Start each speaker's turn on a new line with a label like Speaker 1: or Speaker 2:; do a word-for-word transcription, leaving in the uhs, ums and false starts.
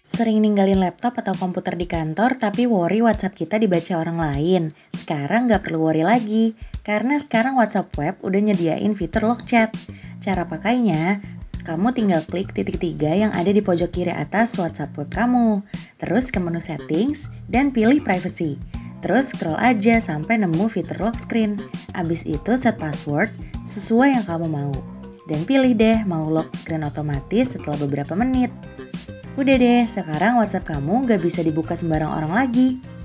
Speaker 1: Sering ninggalin laptop atau komputer di kantor tapi worry WhatsApp kita dibaca orang lain. Sekarang nggak perlu worry lagi, karena sekarang WhatsApp web udah nyediain fitur lock chat. Cara pakainya, kamu tinggal klik titik tiga yang ada di pojok kiri atas WhatsApp web kamu. Terus ke menu settings dan pilih privacy. Terus scroll aja sampai nemu fitur lock screen. Abis itu set password sesuai yang kamu mau. Dan pilih deh mau lock screen otomatis setelah beberapa menit. Udah deh, sekarang WhatsApp kamu gak bisa dibuka sembarang orang lagi.